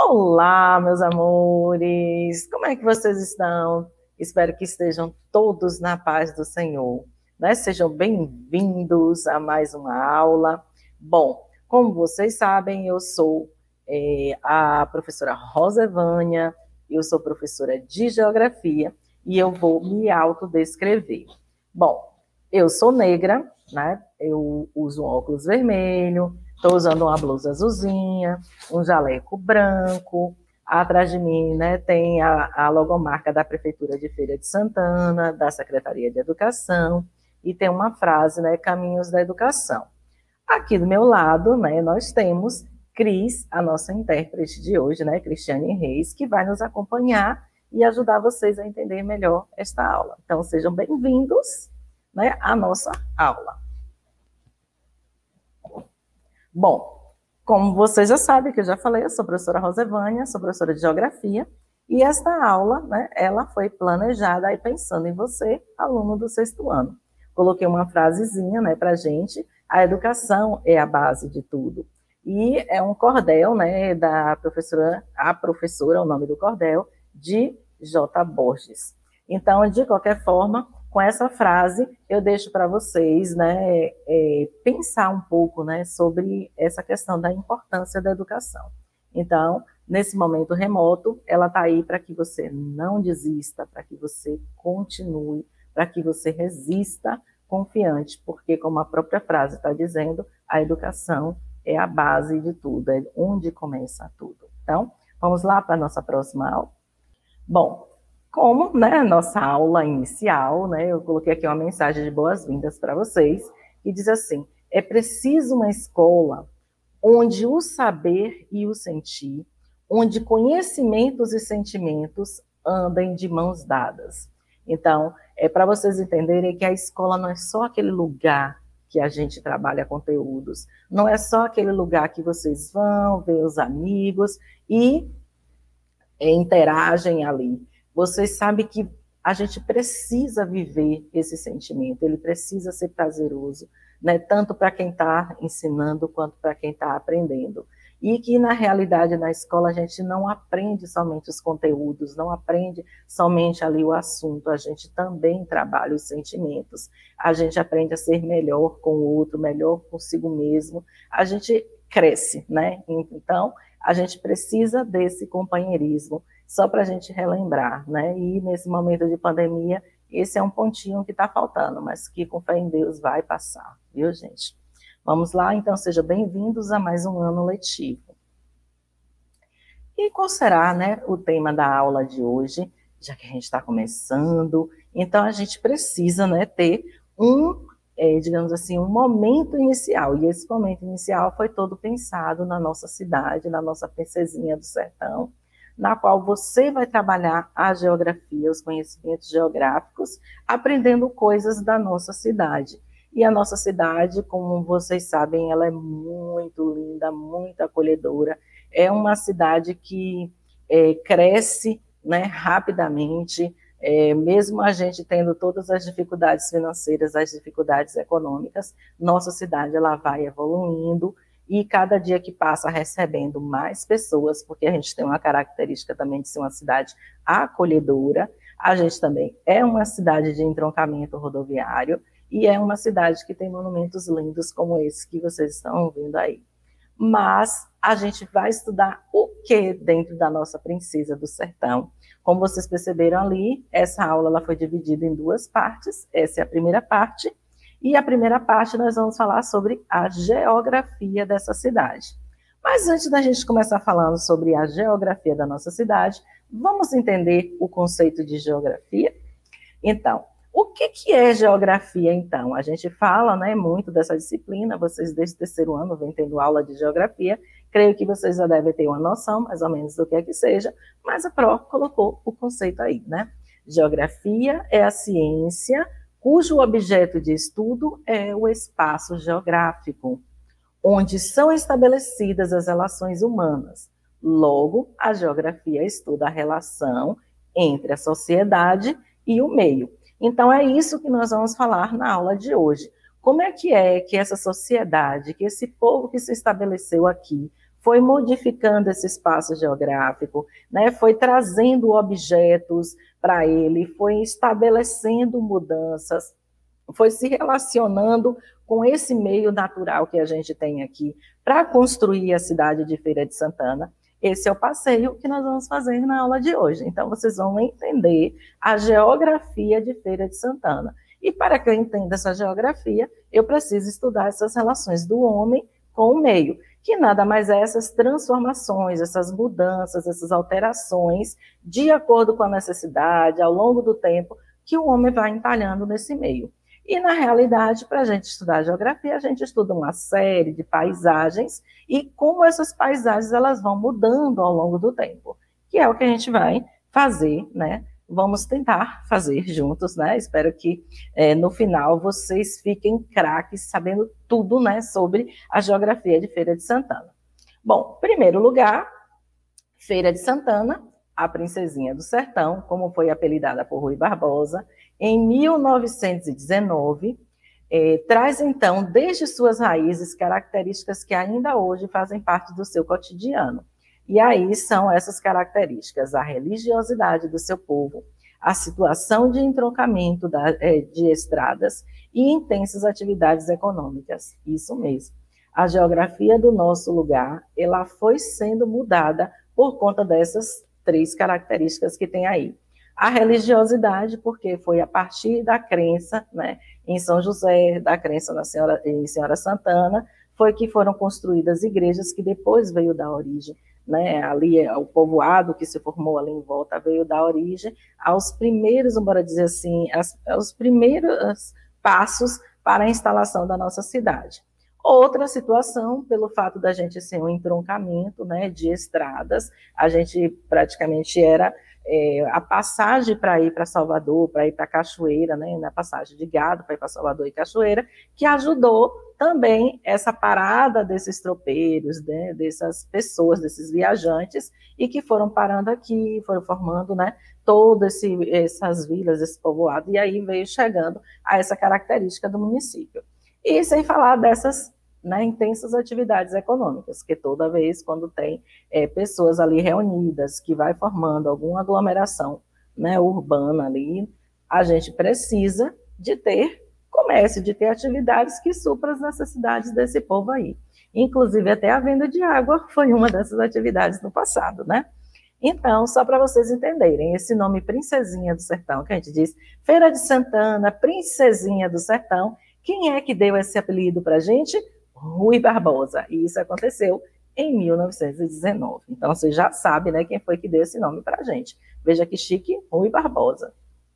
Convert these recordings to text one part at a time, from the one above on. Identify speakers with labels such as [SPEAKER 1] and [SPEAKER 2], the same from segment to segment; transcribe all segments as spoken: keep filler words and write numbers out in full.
[SPEAKER 1] Olá, meus amores! Como é que vocês estão? Espero que estejam todos na paz do Senhor, né? Sejam bem-vindos a mais uma aula. Bom, como vocês sabem, eu sou é, a professora Rosevânia, eu sou professora de Geografia e eu vou me autodescrever. Bom, eu sou negra, né? Eu uso um óculos vermelho, estou usando uma blusa azulzinha, um jaleco branco. Atrás de mim, né, tem a, a logomarca da Prefeitura de Feira de Santana, da Secretaria de Educação, e tem uma frase, né, Caminhos da Educação. Aqui do meu lado, né, nós temos Cris, a nossa intérprete de hoje, né, Cristiane Reis, que vai nos acompanhar e ajudar vocês a entender melhor esta aula. Então, sejam bem-vindos, né, à nossa aula. Bom, como vocês já sabem, que eu já falei, eu sou a professora Rosevânia, sou professora de Geografia, e esta aula, né, ela foi planejada aí pensando em você, aluno do sexto ano. Coloquei uma frasezinha, né, para a gente, a educação é a base de tudo. E é um cordel, né, da professora, a professora, o nome do cordel, de J. Borges. Então, de qualquer forma, com essa frase, eu deixo para vocês, né, é, pensar um pouco, né, sobre essa questão da importância da educação. Então, nesse momento remoto, ela está aí para que você não desista, para que você continue, para que você resista confiante, porque, como a própria frase está dizendo, a educação é a base de tudo, é onde começa tudo. Então, vamos lá para a nossa próxima aula? Bom, como, né, nossa aula inicial, né, eu coloquei aqui uma mensagem de boas-vindas para vocês, e diz assim: é preciso uma escola onde o saber e o sentir, onde conhecimentos e sentimentos andem de mãos dadas. Então, é para vocês entenderem que a escola não é só aquele lugar que a gente trabalha conteúdos, não é só aquele lugar que vocês vão ver os amigos e é, interagem ali. Vocês sabem que a gente precisa viver esse sentimento, ele precisa ser prazeroso, né? Tanto para quem está ensinando, quanto para quem está aprendendo. E que, na realidade, na escola, a gente não aprende somente os conteúdos, não aprende somente ali o assunto, a gente também trabalha os sentimentos, a gente aprende a ser melhor com o outro, melhor consigo mesmo, a gente cresce, né? Então, a gente precisa desse companheirismo, só para a gente relembrar, né? E nesse momento de pandemia, esse é um pontinho que está faltando, mas que com fé em Deus vai passar, viu, gente? Vamos lá, então, sejam bem-vindos a mais um ano letivo. E qual será, né, o tema da aula de hoje, já que a gente está começando? Então, a gente precisa, né, ter um, é, digamos assim, um momento inicial, e esse momento inicial foi todo pensado na nossa cidade, na nossa princesinha do sertão, na qual você vai trabalhar a geografia, os conhecimentos geográficos, aprendendo coisas da nossa cidade. E a nossa cidade, como vocês sabem, ela é muito linda, muito acolhedora. É uma cidade que é, cresce, né, rapidamente, é, mesmo a gente tendo todas as dificuldades financeiras, as dificuldades econômicas, nossa cidade ela vai evoluindo, e cada dia que passa recebendo mais pessoas, porque a gente tem uma característica também de ser uma cidade acolhedora, a gente também é uma cidade de entroncamento rodoviário, e é uma cidade que tem monumentos lindos como esse que vocês estão vendo aí. Mas a gente vai estudar o que dentro da nossa princesa do sertão? Como vocês perceberam ali, essa aula ela foi dividida em duas partes, essa é a primeira parte, e a primeira parte nós vamos falar sobre a geografia dessa cidade. Mas antes da gente começar falando sobre a geografia da nossa cidade, vamos entender o conceito de geografia? Então, o que, que é geografia, então? A gente fala, né, muito dessa disciplina, vocês desde o terceiro ano vêm tendo aula de geografia, creio que vocês já devem ter uma noção, mais ou menos, do que é que seja, mas a Pro colocou o conceito aí, né? Geografia é a ciência cujo objeto de estudo é o espaço geográfico, onde são estabelecidas as relações humanas. Logo, a geografia estuda a relação entre a sociedade e o meio. Então, é isso que nós vamos falar na aula de hoje. Como é que é que essa sociedade, que esse povo que se estabeleceu aqui, foi modificando esse espaço geográfico, né, foi trazendo objetos para ele, foi estabelecendo mudanças, foi se relacionando com esse meio natural que a gente tem aqui para construir a cidade de Feira de Santana. Esse é o passeio que nós vamos fazer na aula de hoje. Então, vocês vão entender a geografia de Feira de Santana. E para que eu entenda essa geografia, eu preciso estudar essas relações do homem com o meio, que nada mais é essas transformações, essas mudanças, essas alterações, de acordo com a necessidade, ao longo do tempo, que o homem vai entalhando nesse meio. E, na realidade, para a gente estudar a geografia, a gente estuda uma série de paisagens e como essas paisagens elas vão mudando ao longo do tempo, que é o que a gente vai fazer, né? Vamos tentar fazer juntos, né? Espero que é, no final vocês fiquem craques, sabendo tudo, né, sobre a geografia de Feira de Santana. Bom, primeiro lugar, Feira de Santana, a princesinha do sertão, como foi apelidada por Rui Barbosa, em mil novecentos e dezenove, eh, traz então, desde suas raízes, características que ainda hoje fazem parte do seu cotidiano. E aí são essas características: a religiosidade do seu povo, a situação de entroncamento da, eh, de estradas e intensas atividades econômicas. Isso mesmo. A geografia do nosso lugar, ela foi sendo mudada por conta dessas três características que tem aí. A religiosidade, porque foi a partir da crença, né, em São José, da crença na Senhora, em Senhora Santana, foi que foram construídas igrejas que depois veio da origem, né, ali o povoado que se formou ali em volta veio da origem aos primeiros, bora dizer assim, as, aos primeiros passos para a instalação da nossa cidade. Outra situação, pelo fato da gente ser um entroncamento, né, de estradas, a gente praticamente era é, a passagem para ir para Salvador, para ir para Cachoeira, né, na passagem de gado para ir para Salvador e Cachoeira, que ajudou também essa parada desses tropeiros, né, dessas pessoas, desses viajantes, e que foram parando aqui, foram formando, né, todas esse, essas vilas, esse povoado, e aí veio chegando a essa característica do município. E sem falar dessas, né, intensas atividades econômicas, que toda vez quando tem é, pessoas ali reunidas, que vai formando alguma aglomeração, né, urbana ali, a gente precisa de ter comércio, de ter atividades que supram as necessidades desse povo aí. Inclusive até a venda de água foi uma dessas atividades no passado, né? Então, só para vocês entenderem, esse nome Princesinha do Sertão, que a gente diz Feira de Santana, Princesinha do Sertão, quem é que deu esse apelido para a gente? Rui Barbosa. E isso aconteceu em mil novecentos e dezenove. Então, você já sabe, né, quem foi que deu esse nome para a gente. Veja que chique, Rui Barbosa.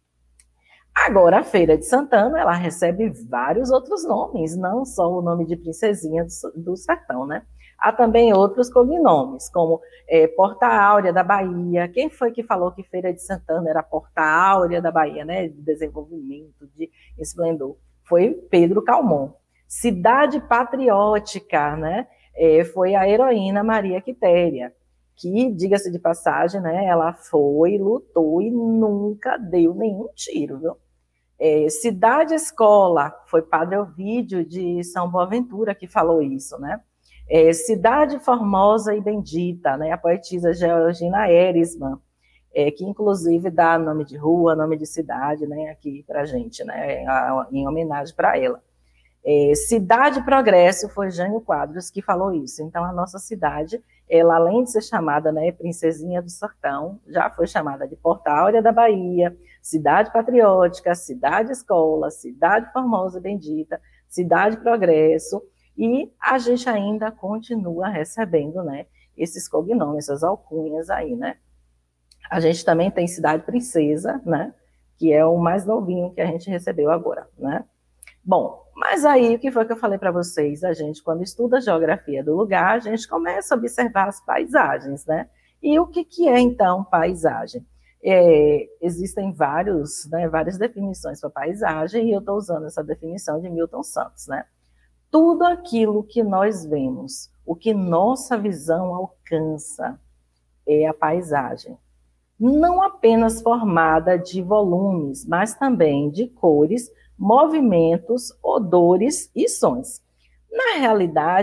[SPEAKER 1] Agora, a Feira de Santana, ela recebe vários outros nomes, não só o nome de Princesinha do Sertão, né? Há também outros cognomes, como é, Porta Áurea da Bahia. Quem foi que falou que Feira de Santana era Porta Áurea da Bahia, né? De desenvolvimento, de esplendor. Foi Pedro Calmon. Cidade Patriótica, né? É, foi a heroína Maria Quitéria, que, diga-se de passagem, né? Ela foi, lutou e nunca deu nenhum tiro, viu? É, Cidade Escola, foi Padre Ovídio de São Boaventura que falou isso, né? É, Cidade Formosa e Bendita, né? A poetisa Georgina Erisman, é, que inclusive dá nome de rua, nome de cidade, né? Aqui pra gente, né? Em homenagem para ela. É, Cidade Progresso, foi Jânio Quadros que falou isso. Então, a nossa cidade, ela, além de ser chamada, né, Princesinha do Sertão, já foi chamada de Porta Áurea da Bahia, Cidade Patriótica, Cidade Escola, Cidade Formosa e Bendita, Cidade Progresso, e a gente ainda continua recebendo, né, esses cognomes, essas alcunhas aí, né. A gente também tem Cidade Princesa, né, que é o mais novinho que a gente recebeu agora, né. Bom, mas aí o que foi que eu falei para vocês? A gente, quando estuda a geografia do lugar, a gente começa a observar as paisagens, né? E o que, que é, então, paisagem? É, existem vários, né, várias definições para paisagem, e eu estou usando essa definição de Milton Santos, né? Tudo aquilo que nós vemos, o que nossa visão alcança, é a paisagem. Não apenas formada de volumes, mas também de cores, movimentos, odores e sons. Na realidade,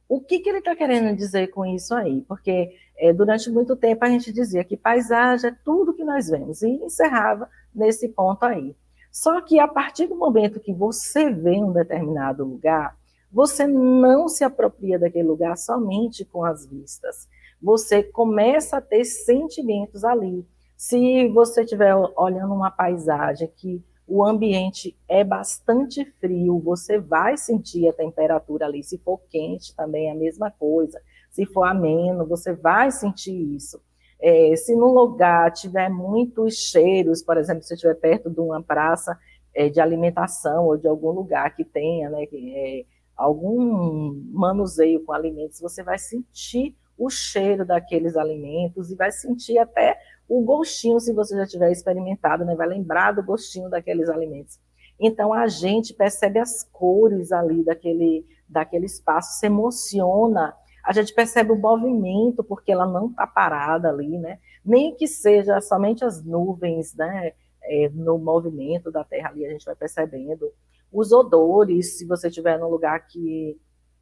[SPEAKER 1] O que, que ele está querendo dizer com isso aí? Porque é, durante muito tempo a gente dizia que paisagem é tudo que nós vemos, e encerrava nesse ponto aí. Só que a partir do momento que você vê um determinado lugar, você não se apropria daquele lugar somente com as vistas. Você começa a ter sentimentos ali. Se você estiver olhando uma paisagem que o ambiente é bastante frio, você vai sentir a temperatura ali. Se for quente, também é a mesma coisa. Se for ameno, você vai sentir isso. É, se no lugar tiver muitos cheiros, por exemplo, se estiver perto de uma praça é, de alimentação ou de algum lugar que tenha, né, é, algum manuseio com alimentos, você vai sentir o cheiro daqueles alimentos e vai sentir até o gostinho, se você já tiver experimentado, né, vai lembrar do gostinho daqueles alimentos. Então, a gente percebe as cores ali daquele, daquele espaço, se emociona, a gente percebe o movimento, porque ela não está parada ali, né? Nem que seja somente as nuvens, né, é, no movimento da terra ali, a gente vai percebendo. Os odores, se você estiver num lugar que,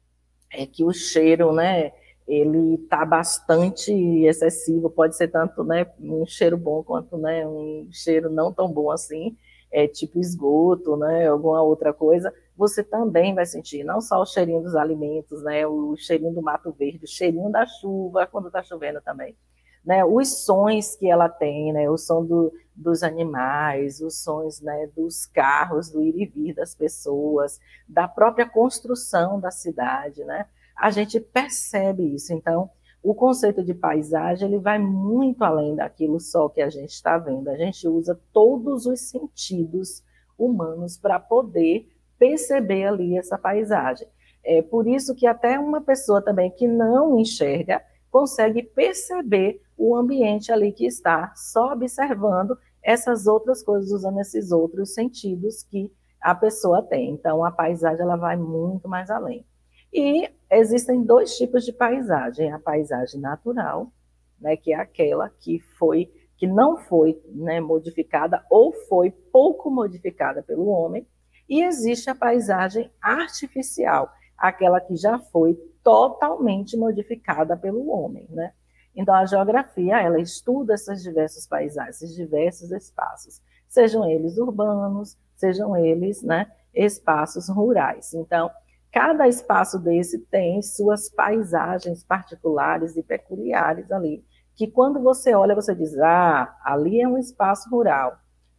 [SPEAKER 1] é, que o cheiro, né, ele está bastante excessivo, pode ser tanto, né, um cheiro bom quanto, né, um cheiro não tão bom assim, é, tipo esgoto, né, alguma outra coisa, você também vai sentir, não só o cheirinho dos alimentos, né, o cheirinho do mato verde, o cheirinho da chuva, quando está chovendo também, né, os sons que ela tem, né, o som do, dos animais, os sons, né, dos carros, do ir e vir das pessoas, da própria construção da cidade, né, a gente percebe isso. Então, o conceito de paisagem, ele vai muito além daquilo só que a gente está vendo. A gente usa todos os sentidos humanos para poder perceber ali essa paisagem. É por isso que até uma pessoa também que não enxerga consegue perceber o ambiente ali que está, só observando essas outras coisas, usando esses outros sentidos que a pessoa tem. Então, a paisagem ela vai muito mais além. E existem dois tipos de paisagem, a paisagem natural, né, que é aquela que foi, que não foi, né, modificada ou foi pouco modificada pelo homem, e existe a paisagem artificial, aquela que já foi totalmente modificada pelo homem, né? Então a geografia, ela estuda essas diversas paisagens, esses diversos espaços, sejam eles urbanos, sejam eles, né, espaços rurais. Então, cada espaço desse tem suas paisagens particulares e peculiares ali, que quando você olha, você diz, ah, ali é um espaço rural,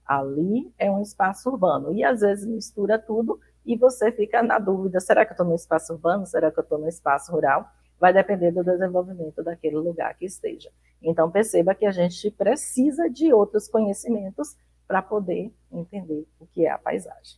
[SPEAKER 1] ali é um espaço urbano. E às vezes mistura tudo e você fica na dúvida, será que eu estou no espaço urbano, será que eu estou no espaço rural? Vai depender do desenvolvimento daquele lugar que esteja. Então perceba que a gente precisa de outros conhecimentos para poder entender o que é a paisagem.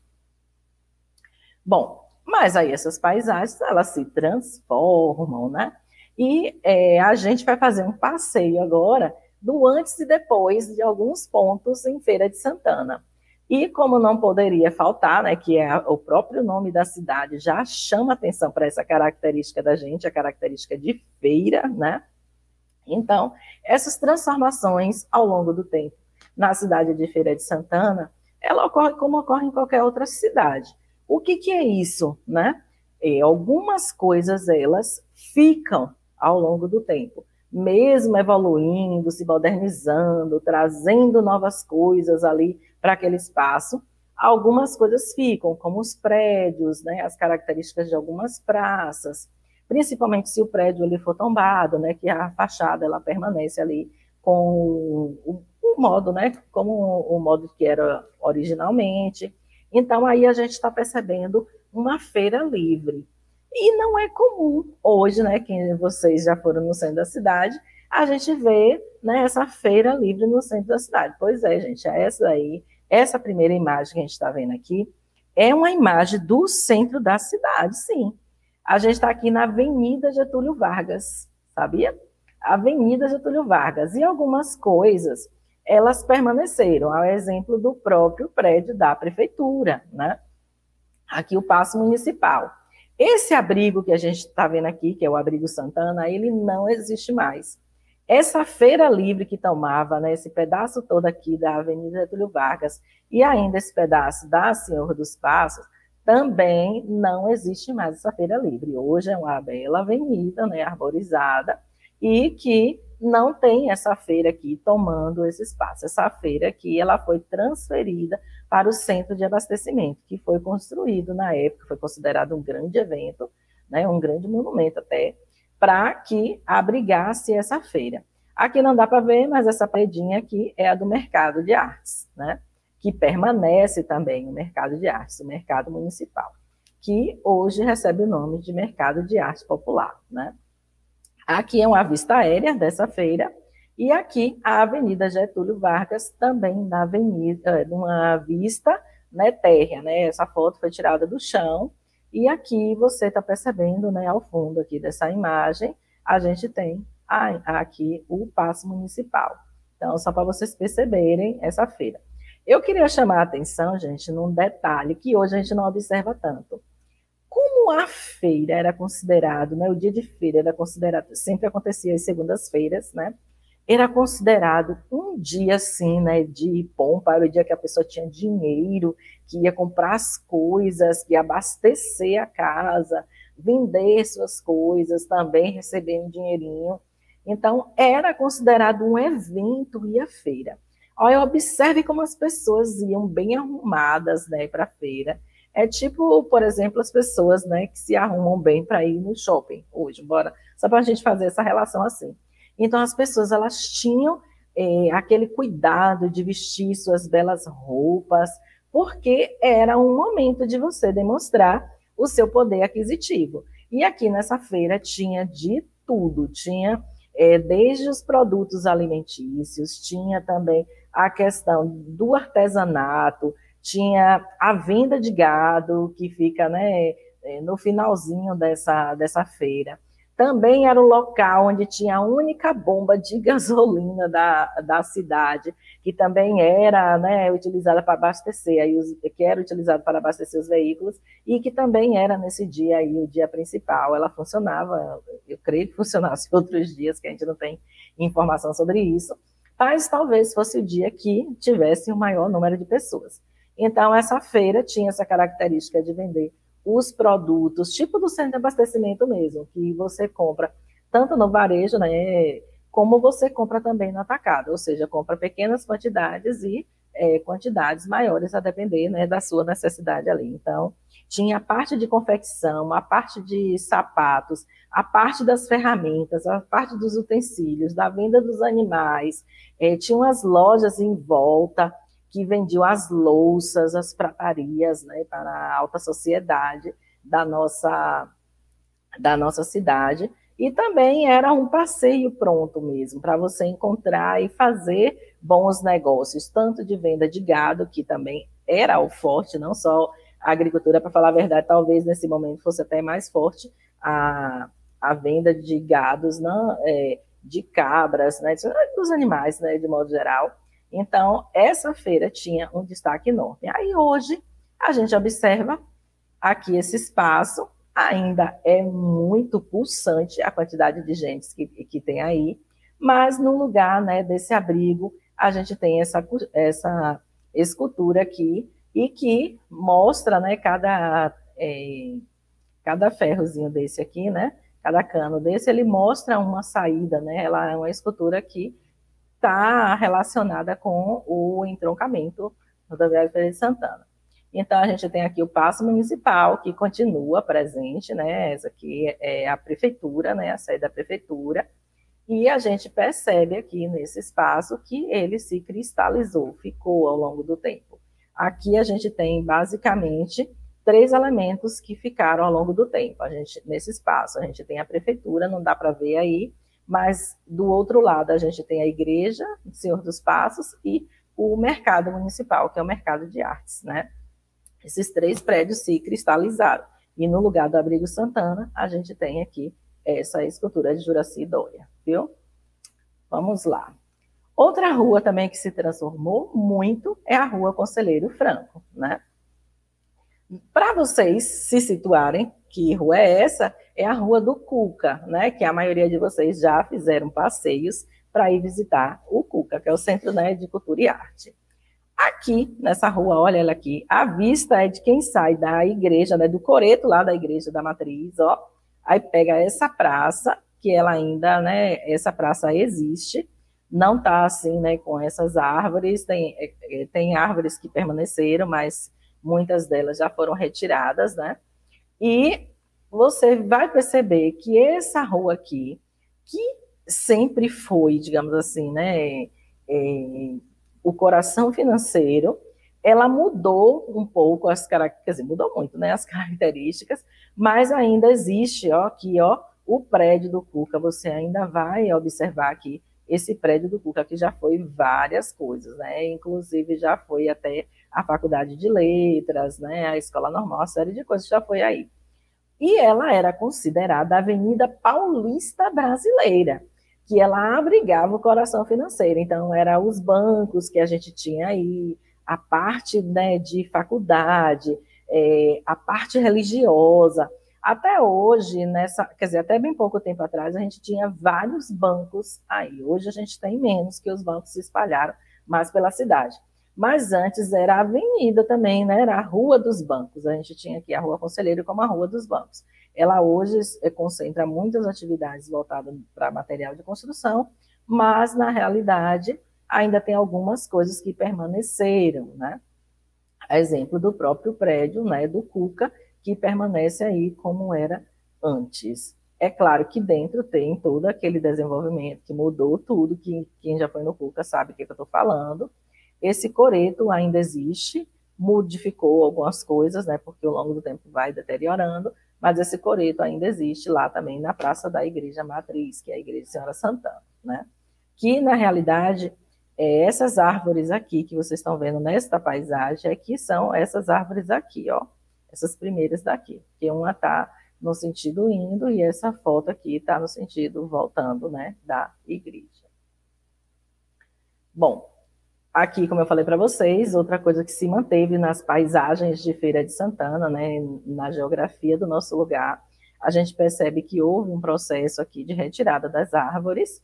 [SPEAKER 1] Bom, mas aí essas paisagens, elas se transformam, né? E é, a gente vai fazer um passeio agora do antes e depois de alguns pontos em Feira de Santana. E como não poderia faltar, né, que é o próprio nome da cidade já chama atenção para essa característica da gente, a característica de feira, né? Então, essas transformações ao longo do tempo na cidade de Feira de Santana, ela ocorre como ocorre em qualquer outra cidade. O que, que é isso, né? É, algumas coisas, elas ficam ao longo do tempo, mesmo evoluindo, se modernizando, trazendo novas coisas ali para aquele espaço, algumas coisas ficam, como os prédios, né, as características de algumas praças, principalmente se o prédio ele for tombado, né, que a fachada ela permanece ali com o, o modo, né, como o modo que era originalmente. Então, aí a gente está percebendo uma feira livre. E não é comum hoje, né, que vocês já foram no centro da cidade, a gente vê, né, essa feira livre no centro da cidade. Pois é, gente, é essa aí, essa primeira imagem que a gente está vendo aqui, é uma imagem do centro da cidade, sim. A gente está aqui na Avenida Getúlio Vargas, sabia? Avenida Getúlio Vargas. E algumas coisas, elas permaneceram, ao exemplo do próprio prédio da prefeitura, né? Aqui o Paço Municipal. Esse abrigo que a gente está vendo aqui, que é o Abrigo Santana, ele não existe mais. Essa feira livre que tomava, né, esse pedaço todo aqui da Avenida Getúlio Vargas e ainda esse pedaço da Senhor dos Passos, também não existe mais essa feira livre. Hoje é uma bela avenida, né, arborizada, e que não tem essa feira aqui tomando esse espaço. Essa feira aqui, ela foi transferida para o centro de abastecimento, que foi construído na época, foi considerado um grande evento, né, um grande monumento até, para que abrigasse essa feira. Aqui não dá para ver, mas essa paredinha aqui é a do mercado de artes, né, que permanece também o mercado de artes, o mercado municipal, que hoje recebe o nome de mercado de arte popular, né. Aqui é uma vista aérea dessa feira, e aqui a Avenida Getúlio Vargas, também na avenida, numa vista, né, térrea, né, essa foto foi tirada do chão, e aqui você está percebendo, né, ao fundo aqui dessa imagem, a gente tem a, aqui o Paço Municipal. Então, só para vocês perceberem essa feira. Eu queria chamar a atenção, gente, num detalhe que hoje a gente não observa tanto. Como a feira era considerado, né, o dia de feira era considerado, sempre acontecia às segundas-feiras, né, era considerado um dia, assim, né, de pompa, era o dia que a pessoa tinha dinheiro, que ia comprar as coisas, que ia abastecer a casa, vender suas coisas, também receber um dinheirinho. Então, era considerado um evento ir à feira. Olha, observe como as pessoas iam bem arrumadas, né, para a feira. É tipo, por exemplo, as pessoas, né, que se arrumam bem para ir no shopping hoje, bora, só para a gente fazer essa relação assim. Então, as pessoas, elas tinham é, aquele cuidado de vestir suas belas roupas, porque era um momento de você demonstrar o seu poder aquisitivo. E aqui nessa feira tinha de tudo, tinha é, desde os produtos alimentícios, tinha também a questão do artesanato, tinha a venda de gado, que fica, né, no finalzinho dessa, dessa feira. Também era o local onde tinha a única bomba de gasolina da, da cidade, que também era, né, utilizada para abastecer, aí os, que era utilizado para abastecer os veículos, e que também era nesse dia aí, o dia principal. Ela funcionava, eu creio que funcionasse outros dias, que a gente não tem informação sobre isso, mas talvez fosse o dia que tivesse o maior número de pessoas. Então, essa feira tinha essa característica de vender os produtos, tipo do centro de abastecimento mesmo, que você compra tanto no varejo, né, como você compra também no atacado, ou seja, compra pequenas quantidades e é, quantidades maiores a depender, né, da sua necessidade ali. Então, tinha a parte de confecção, a parte de sapatos, a parte das ferramentas, a parte dos utensílios, da venda dos animais, é, tinha umas lojas em volta, que vendiam as louças, as pratarias, né, para a alta sociedade da nossa, da nossa cidade. E também era um passeio pronto mesmo, para você encontrar e fazer bons negócios, tanto de venda de gado, que também era o forte, não só a agricultura, para falar a verdade, talvez nesse momento fosse até mais forte a, a venda de gados, não, é, de cabras, né, dos animais, né, de modo geral. Então, essa feira tinha um destaque enorme. Aí, hoje, a gente observa aqui esse espaço, ainda é muito pulsante a quantidade de gente que, que tem aí, mas no lugar, né, desse abrigo, a gente tem essa, essa escultura aqui, e que mostra, né, cada, é, cada ferrozinho desse aqui, né, cada cano desse, ele mostra uma saída, né, ela é uma escultura que está relacionada com o entroncamento rodoviário Feira de Santana. Então, a gente tem aqui o Paço Municipal, que continua presente, né? Essa aqui é a prefeitura, né? A sede da prefeitura. E a gente percebe aqui nesse espaço que ele se cristalizou, ficou ao longo do tempo. Aqui a gente tem, basicamente, três elementos que ficaram ao longo do tempo. A gente, nesse espaço, a gente tem a prefeitura, não dá para ver aí, mas do outro lado a gente tem a igreja, o Senhor dos Passos, e o mercado municipal, que é o mercado de artes, né? Esses três prédios se cristalizaram. E no lugar do Abrigo Santana, a gente tem aqui essa escultura de Juraci Dória, viu? Vamos lá. Outra rua também que se transformou muito é a Rua Conselheiro Franco, né? Para vocês se situarem, que rua é essa? É a Rua do Cuca, né? Que a maioria de vocês já fizeram passeios para ir visitar o Cuca, que é o Centro, né, de Cultura e Arte. Aqui, nessa rua, olha ela aqui, a vista é de quem sai da igreja, né, do coreto lá da igreja da Matriz, ó, aí pega essa praça, que ela ainda, né, essa praça existe, não tá assim, né, com essas árvores, tem, tem árvores que permaneceram, mas muitas delas já foram retiradas, né, e você vai perceber que essa rua aqui, que sempre foi, digamos assim, né, é, o coração financeiro, ela mudou um pouco as características, quer dizer, mudou muito, né, as características, mas ainda existe, ó, aqui, ó, o prédio do Cuca, você ainda vai observar aqui esse prédio do Cuca, que já foi várias coisas, né, inclusive já foi até a Faculdade de Letras, né, a Escola Normal, uma série de coisas já foi aí. E ela era considerada a Avenida Paulista Brasileira, que ela abrigava o coração financeiro. Então, eram os bancos que a gente tinha aí, a parte, né, de faculdade, é, a parte religiosa. Até hoje, nessa, quer dizer, até bem pouco tempo atrás, a gente tinha vários bancos aí. Hoje a gente tem menos, que os bancos se espalharam mais pela cidade. Mas antes era a avenida também, né? Era a Rua dos Bancos. A gente tinha aqui a Rua Conselheiro como a Rua dos Bancos. Ela hoje concentra muitas atividades voltadas para material de construção, mas na realidade ainda tem algumas coisas que permaneceram, né? Exemplo do próprio prédio, né, do Cuca, que permanece aí como era antes. É claro que dentro tem todo aquele desenvolvimento que mudou tudo, que quem já foi no Cuca sabe o que, que eu estou falando. Esse coreto ainda existe, modificou algumas coisas, né, porque ao longo do tempo vai deteriorando, mas esse coreto ainda existe lá também na Praça da Igreja Matriz, que é a Igreja Senhora Santana, né? Que, na realidade, é, essas árvores aqui que vocês estão vendo nesta paisagem, aqui são essas árvores aqui, ó, essas primeiras daqui, que uma está no sentido indo e essa foto aqui está no sentido voltando, né, da igreja. Bom, aqui, como eu falei para vocês, outra coisa que se manteve nas paisagens de Feira de Santana, né, na geografia do nosso lugar, a gente percebe que houve um processo aqui de retirada das árvores,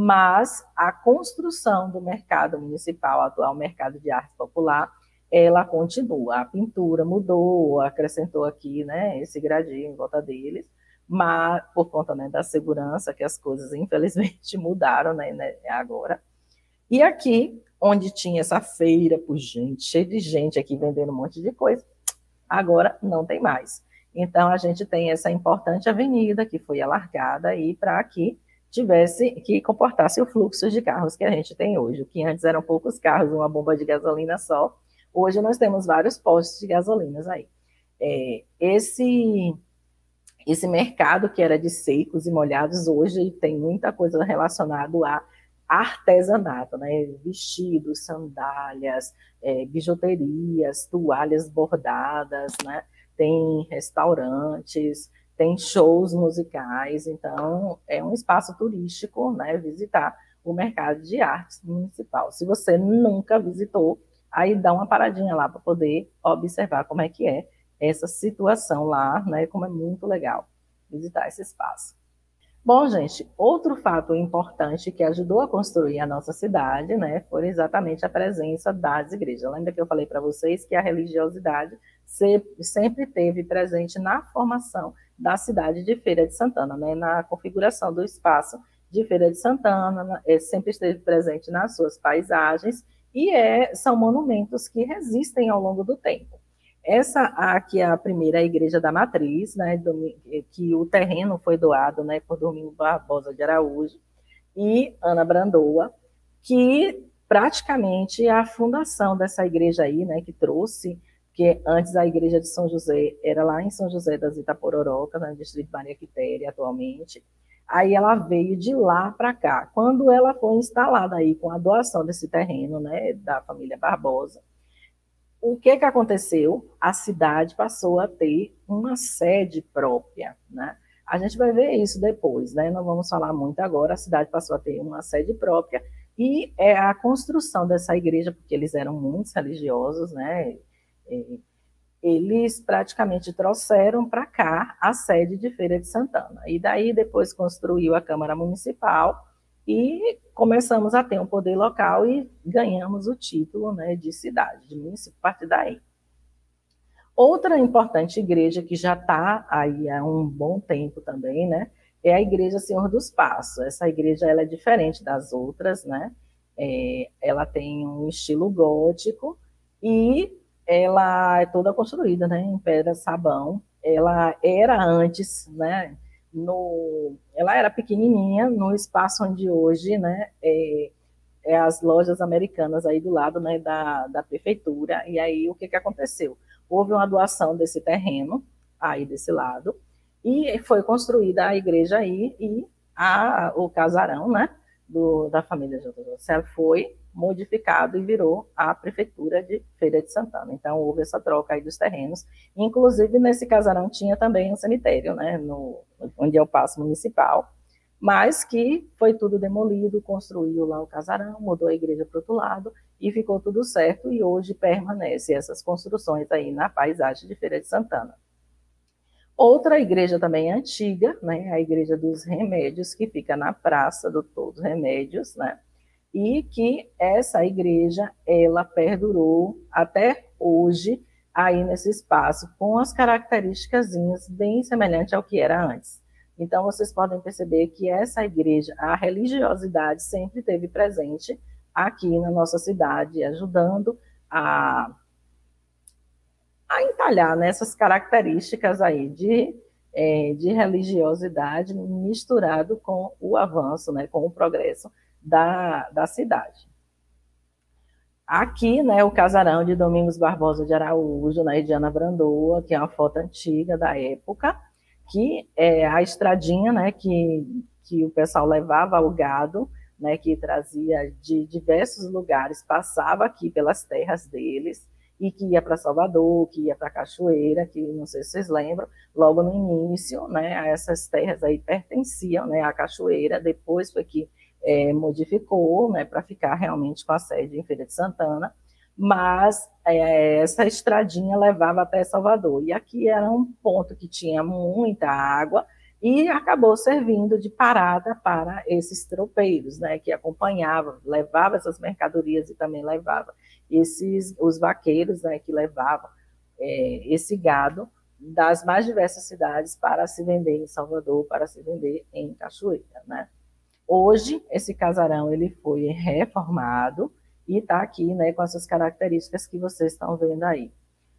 [SPEAKER 1] mas a construção do mercado municipal, atual mercado de arte popular, ela continua. A pintura mudou, acrescentou aqui, né, esse gradil em volta deles, mas por conta, né, da segurança, que as coisas infelizmente mudaram, né, né, agora. E aqui, onde tinha essa feira pujante, cheia de gente aqui vendendo um monte de coisa, agora não tem mais. Então, a gente tem essa importante avenida que foi alargada aí para que tivesse, que comportasse o fluxo de carros que a gente tem hoje. O que antes eram poucos carros, uma bomba de gasolina só, hoje nós temos vários postos de gasolinas aí. É, esse, esse mercado que era de secos e molhados, hoje tem muita coisa relacionada a artesanato, né? Vestidos, sandálias, é, bijuterias, toalhas bordadas, né? Tem restaurantes, tem shows musicais, então é um espaço turístico, né? Visitar o mercado de artes municipal. Se você nunca visitou, aí dá uma paradinha lá para poder observar como é que é essa situação lá, né? Como é muito legal visitar esse espaço. Bom, gente, outro fato importante que ajudou a construir a nossa cidade, né, foi exatamente a presença das igrejas. Lembra que eu falei para vocês que a religiosidade sempre teve presente na formação da cidade de Feira de Santana, né, na configuração do espaço de Feira de Santana, é, sempre esteve presente nas suas paisagens e é, são monumentos que resistem ao longo do tempo. Essa aqui é a primeira igreja da Matriz, né, que o terreno foi doado, né, por Domingos Barbosa de Araújo e Ana Brandoa, que praticamente a fundação dessa igreja aí, né, que trouxe, que antes a igreja de São José era lá em São José das Itapororocas, no distrito de Maria Quitéria atualmente, aí ela veio de lá para cá. Quando ela foi instalada aí com a doação desse terreno, né, da família Barbosa, o que, que aconteceu? A cidade passou a ter uma sede própria, né? A gente vai ver isso depois, né? Não vamos falar muito agora. A cidade passou a ter uma sede própria e é a construção dessa igreja, porque eles eram muito religiosos, né? Eles praticamente trouxeram para cá a sede de Feira de Santana. E daí depois construiu a Câmara Municipal e começamos a ter um poder local e ganhamos o título, né, de cidade, de município, a partir daí. Outra importante igreja que já está aí há um bom tempo também, né, é a Igreja Senhor dos Passos. Essa igreja ela é diferente das outras, né, é, ela tem um estilo gótico e ela é toda construída, né, em pedra sabão. Ela era antes, né, no, ela era pequenininha, no espaço onde hoje, né, é, é as lojas americanas aí do lado, né, da, da prefeitura. E aí o que, que aconteceu? Houve uma doação desse terreno aí desse lado e foi construída a igreja aí e a, o casarão, né, do, da família J. José foi modificado e virou a prefeitura de Feira de Santana. Então houve essa troca aí dos terrenos. Inclusive nesse casarão tinha também um cemitério, né, no, onde é o Paço Municipal, mas que foi tudo demolido, construiu lá o casarão, mudou a igreja para o outro lado e ficou tudo certo, e hoje permanece essas construções aí na paisagem de Feira de Santana. Outra igreja também antiga, né, a Igreja dos Remédios, que fica na Praça do Todos Remédios, né, e que essa igreja, ela perdurou até hoje aí nesse espaço, com as características bem semelhantes ao que era antes. Então, vocês podem perceber que essa igreja, a religiosidade sempre esteve presente aqui na nossa cidade, ajudando a, a entalhar nessas características aí de, é, de religiosidade misturado com o avanço, né, com o progresso da, da cidade. Aqui, né, o casarão de Domingos Barbosa de Araújo, na Ediana Brandoa, que é uma foto antiga da época, que é a estradinha, né, que, que o pessoal levava o gado, né, que trazia de diversos lugares, passava aqui pelas terras deles, e que ia para Salvador, que ia para Cachoeira, que não sei se vocês lembram, logo no início, né, essas terras aí pertenciam, né, à Cachoeira, depois foi que é, modificou, né, para ficar realmente com a sede em Feira de Santana, mas é, essa estradinha levava até Salvador, e aqui era um ponto que tinha muita água, e acabou servindo de parada para esses tropeiros, né, que acompanhavam, levavam essas mercadorias e também levava esses, os vaqueiros, né, que levavam é, esse gado das mais diversas cidades para se vender em Salvador, para se vender em Cachoeira, né. Hoje, esse casarão ele foi reformado e está aqui, né, com essas características que vocês estão vendo aí.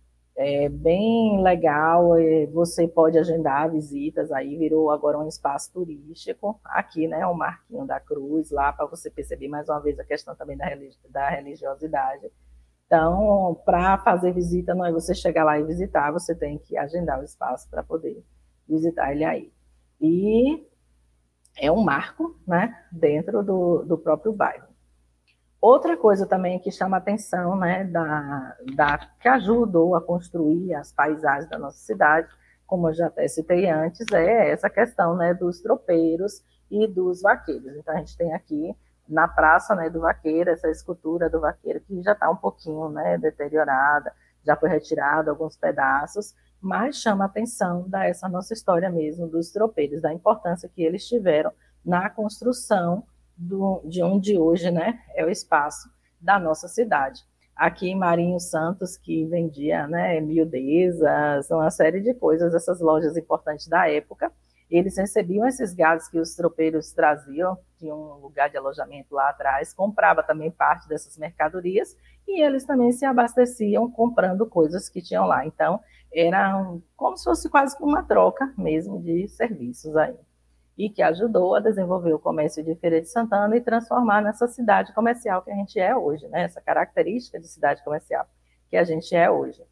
[SPEAKER 1] É bem legal, você pode agendar visitas, aí virou agora um espaço turístico. Aqui, né, o Marquinho da Cruz, lá para você perceber mais uma vez a questão também da, religi da religiosidade. Então, para fazer visita, não é você chegar lá e visitar, você tem que agendar o espaço para poder visitar ele aí. E é um marco, né, dentro do, do próprio bairro. Outra coisa também que chama a atenção, né, da, da, que ajudou a construir as paisagens da nossa cidade, como eu já até citei antes, é essa questão, né, dos tropeiros e dos vaqueiros. Então, a gente tem aqui na Praça, né, do Vaqueiro, essa escultura do vaqueiro que já está um pouquinho, né, deteriorada, já foi retirado alguns pedaços, mas chama a atenção dessa nossa história mesmo dos tropeiros, da importância que eles tiveram na construção do, de onde hoje, né, é o espaço da nossa cidade. Aqui em Marinho Santos, que vendia, né, miudezas, uma série de coisas, essas lojas importantes da época, eles recebiam esses gados que os tropeiros traziam, tinha um lugar de alojamento lá atrás, comprava também parte dessas mercadorias, e eles também se abasteciam comprando coisas que tinham lá. Então, era um, como se fosse quase uma troca mesmo de serviços aí. E que ajudou a desenvolver o comércio de Feira de Santana e transformar nessa cidade comercial que a gente é hoje, né? Essa característica de cidade comercial que a gente é hoje.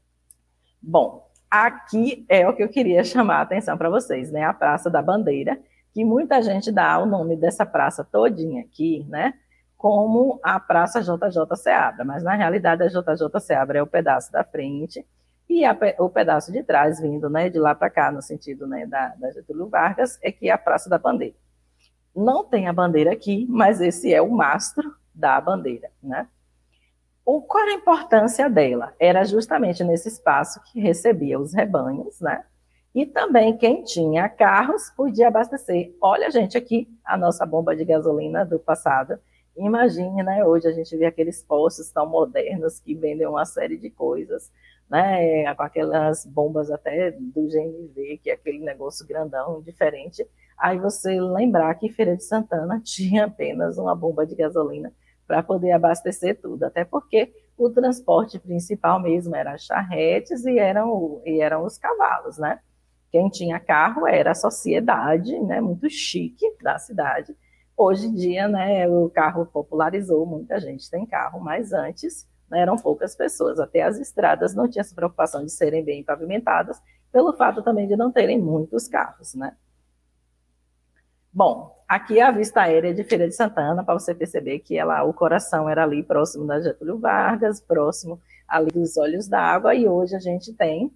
[SPEAKER 1] Bom, aqui é o que eu queria chamar a atenção para vocês, né? A Praça da Bandeira, que muita gente dá o nome dessa praça todinha aqui, né? Como a Praça J J Seabra, mas na realidade a J J Seabra é o pedaço da frente e a, o pedaço de trás, vindo, né, de lá para cá, no sentido, né, da, da Getúlio Vargas, é que é a Praça da Bandeira. Não tem a bandeira aqui, mas esse é o mastro da bandeira, né? O, qual a importância dela? Era justamente nesse espaço que recebia os rebanhos, né? E também quem tinha carros podia abastecer. Olha, gente, aqui a nossa bomba de gasolina do passado. Imagine, né? Hoje a gente vê aqueles postos tão modernos que vendem uma série de coisas, né? Com aquelas bombas até do G N V, que é aquele negócio grandão, diferente. Aí você lembrar que Feira de Santana tinha apenas uma bomba de gasolina para poder abastecer tudo, até porque o transporte principal mesmo era as charretes e eram, e eram os cavalos, né? Quem tinha carro era a sociedade, né, muito chique da cidade. Hoje em dia, né, o carro popularizou, muita gente tem carro, mas antes, né, eram poucas pessoas. Até as estradas não tinham essa preocupação de serem bem pavimentadas, pelo fato também de não terem muitos carros, né? Bom, aqui é a vista aérea de Feira de Santana, para você perceber que ela, o coração era ali próximo da Getúlio Vargas, próximo ali dos Olhos d'Água, e hoje a gente tem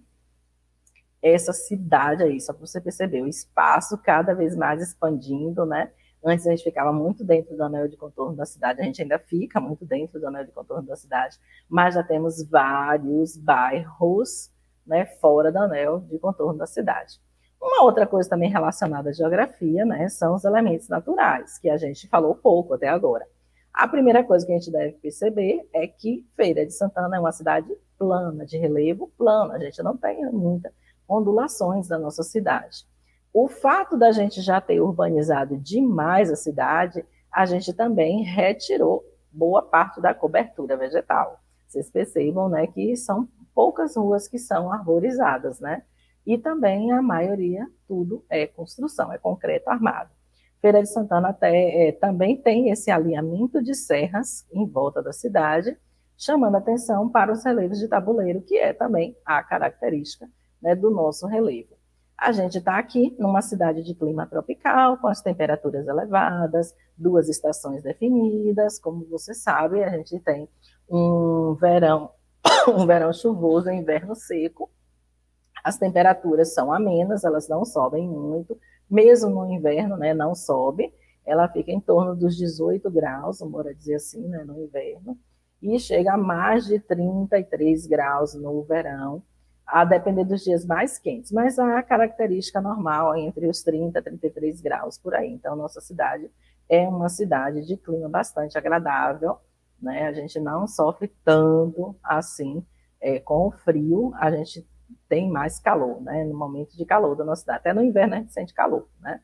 [SPEAKER 1] essa cidade aí, só para você perceber, o espaço cada vez mais expandindo, né? Antes a gente ficava muito dentro do anel de contorno da cidade, a gente ainda fica muito dentro do anel de contorno da cidade, mas já temos vários bairros, né, fora do anel de contorno da cidade. Uma outra coisa também relacionada à geografia, né, são os elementos naturais, que a gente falou pouco até agora. A primeira coisa que a gente deve perceber é que Feira de Santana é uma cidade plana, de relevo plano, a gente não tem muita ondulações da nossa cidade. O fato da gente já ter urbanizado demais a cidade, a gente também retirou boa parte da cobertura vegetal. Vocês percebam, né, que são poucas ruas que são arborizadas, né? E também a maioria, tudo é construção, é concreto armado. Feira de Santana até, é, também tem esse alinhamento de serras em volta da cidade, chamando atenção para os relevos de tabuleiro, que é também a característica, né, do nosso relevo. A gente está aqui numa cidade de clima tropical, com as temperaturas elevadas, duas estações definidas, como você sabe, a gente tem um verão, um verão chuvoso, um inverno seco. As temperaturas são amenas, elas não sobem muito, mesmo no inverno, né, não sobe, ela fica em torno dos dezoito graus, vamos dizer assim, né, no inverno, e chega a mais de trinta e três graus no verão, a depender dos dias mais quentes, mas a característica normal é entre os trinta e trinta e três graus por aí. Então, nossa cidade é uma cidade de clima bastante agradável, né? A gente não sofre tanto assim é, com o frio, a gente tem mais calor, né? No momento de calor da nossa cidade. Até no inverno a gente sente calor, né?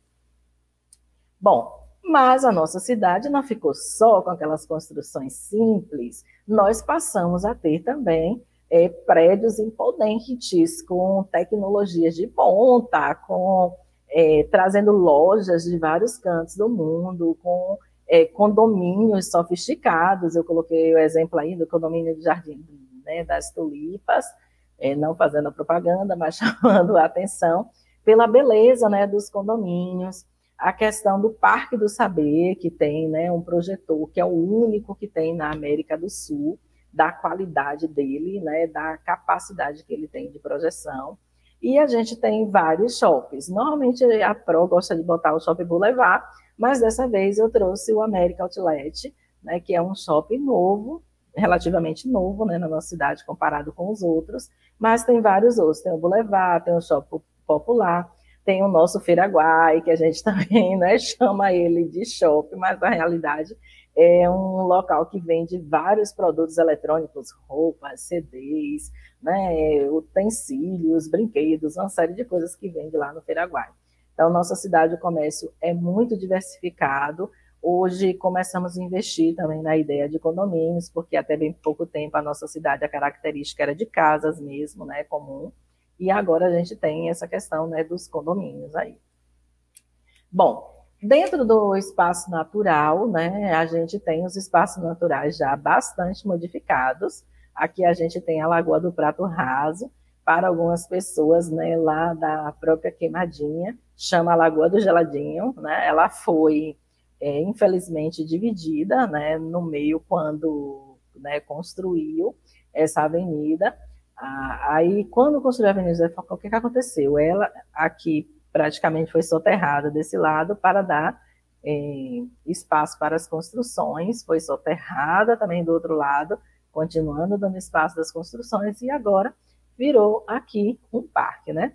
[SPEAKER 1] Bom, mas a nossa cidade não ficou só com aquelas construções simples, nós passamos a ter também É, prédios imponentes, com tecnologias de ponta, com, é, trazendo lojas de vários cantos do mundo, com é, condomínios sofisticados. Eu coloquei o exemplo aí do condomínio do Jardim, né, das Tulipas, é, não fazendo propaganda, mas chamando a atenção pela beleza, né, dos condomínios. A questão do Parque do Saber, que tem, né, um projetor que é o único que tem na América do Sul, da qualidade dele, né, da capacidade que ele tem de projeção. E a gente tem vários shoppings. Normalmente a Pro gosta de botar o Shopping Boulevard, mas dessa vez eu trouxe o América Outlet, né, que é um shopping novo, relativamente novo, né, na nossa cidade comparado com os outros, mas tem vários outros. Tem o Boulevard, tem o Shopping Popular, tem o nosso Feiraguai, que a gente também, né, chama ele de shopping, mas na realidade é um local que vende vários produtos eletrônicos, roupas, C Ds, né, utensílios, brinquedos, uma série de coisas que vende lá no Feiraguai. Então, nossa cidade, o comércio é muito diversificado. Hoje começamos a investir também na ideia de condomínios, porque até bem pouco tempo a nossa cidade, a característica era de casas mesmo, né, comum, e agora a gente tem essa questão, né, dos condomínios aí. Bom, dentro do espaço natural, né, a gente tem os espaços naturais já bastante modificados. Aqui a gente tem a Lagoa do Prato Raso, para algumas pessoas, né, lá da própria Queimadinha, chama a Lagoa do Geladinho, né, ela foi, é, infelizmente, dividida, né, no meio quando, né, construiu essa avenida. Ah, aí, quando construiu a avenida, o que, que aconteceu? Ela, aqui, praticamente foi soterrada desse lado para dar é, espaço para as construções, foi soterrada também do outro lado, continuando dando espaço das construções, e agora virou aqui um parque, né?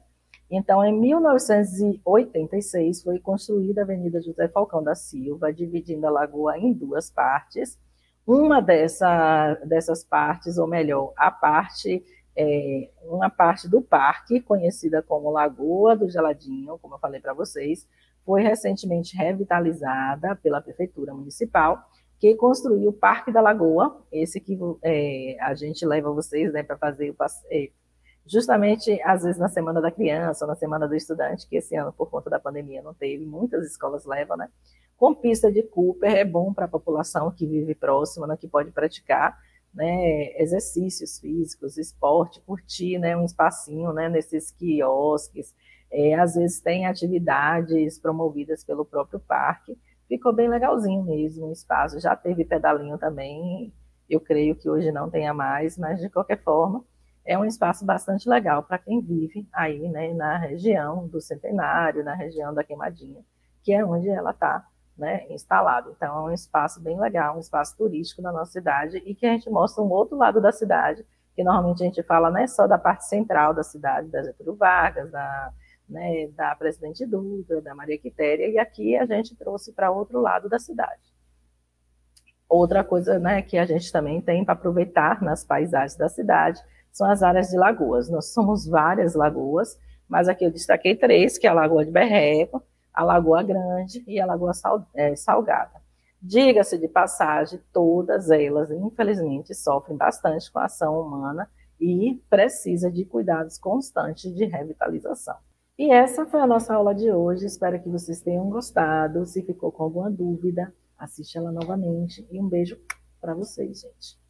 [SPEAKER 1] Então, em mil novecentos e oitenta e seis, foi construída a Avenida José Falcão da Silva, dividindo a lagoa em duas partes. Uma dessa, dessas partes, ou melhor, a parte, é, uma parte do parque, conhecida como Lagoa do Geladinho, como eu falei para vocês, foi recentemente revitalizada pela Prefeitura Municipal, que construiu o Parque da Lagoa, esse que é, a gente leva vocês, né, para fazer o passeio, justamente, às vezes, na Semana da Criança, ou na Semana do Estudante, que esse ano, por conta da pandemia, não teve, muitas escolas levam, né? Com pista de Cooper, é bom para a população que vive próxima, né, que pode praticar, né, exercícios físicos, esporte, curtir, né, um espacinho, né, nesses quiosques. É, às vezes tem atividades promovidas pelo próprio parque. Ficou bem legalzinho mesmo o espaço. Já teve pedalinho também, eu creio que hoje não tenha mais, mas de qualquer forma, é um espaço bastante legal para quem vive aí, né, na região do Centenário, na região da Queimadinha, que é onde ela está, né, instalada. Então, é um espaço bem legal, um espaço turístico da nossa cidade e que a gente mostra um outro lado da cidade, que normalmente a gente fala não é só da parte central da cidade, da Getúlio Vargas, da, né, da Presidente Dutra, da Maria Quitéria, e aqui a gente trouxe para outro lado da cidade. Outra coisa, né, que a gente também tem para aproveitar nas paisagens da cidade são as áreas de lagoas. Nós somos várias lagoas, mas aqui eu destaquei três, que é a Lagoa de Berreco, a Lagoa Grande e a Lagoa Salgada. Diga-se de passagem, todas elas, infelizmente, sofrem bastante com a ação humana e precisa de cuidados constantes de revitalização. E essa foi a nossa aula de hoje, espero que vocês tenham gostado. Se ficou com alguma dúvida, assiste ela novamente e um beijo para vocês, gente.